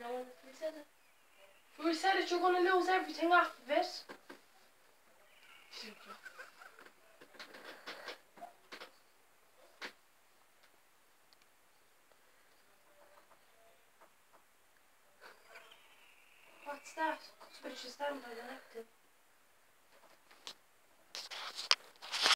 No one said it. Who said that you're going to lose everything off of it? What's that? Switch the stand on the elected.